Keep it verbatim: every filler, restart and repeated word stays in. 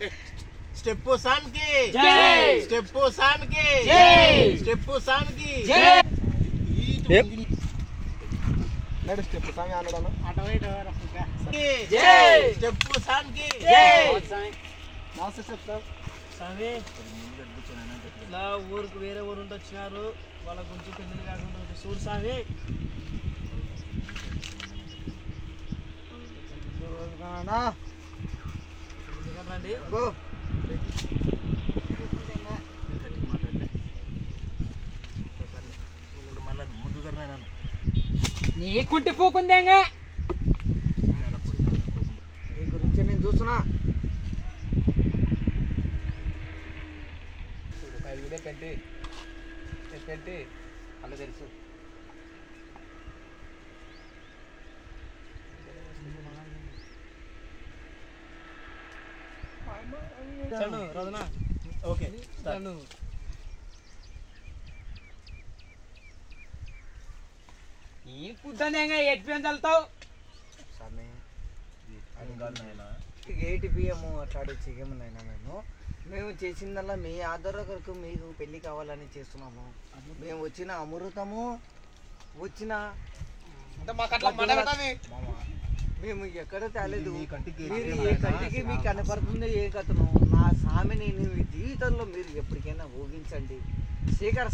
Step San కి జై step San కి జై స్టెప్పు సాన్ కి జై నడు స్టెప్పు సాన్ ఆనడాను అటవైట జై స్టెప్పు సాన్ కి జై మాస్టర్ చెప్తా సామి ఇలా ఊరికి వేరే ఊరు నుండి వచ్చినారు వాళ్ళ గురించి పెళ్లి కాకుండా చూడు సామి రండి నీకుంటే పోకుందేగా నీ గురించి నేను చూస్తున్నా పెట్టి పెట్టి అలా తెలుసు ఓకే ఈ పుద్దనేగా ఎట్లా వెళ్తావు ఎయిట్ పిఎం అట్లాడే చేయమనైనా మేము మేము చేసిందల్లా మీ ఆధార కొరకు మీకు పెళ్లి కావాలని చేస్తున్నాము. మేము వచ్చిన అమృతము వచ్చిన మేము ఎక్కడ తేలేదు. మీరు ఏ కంటికి మీకు కనపడుతుందో ఏ కథను నా స్వామిని మీ జీవితంలో మీరు ఎప్పటికైనా ఊహించండి. శేఖర్